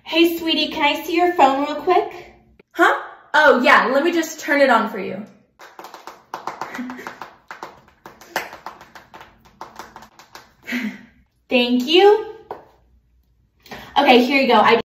Hey, sweetie, can I see your phone real quick? Huh? Oh, yeah, let me just turn it on for you. Thank you. Okay, here you go.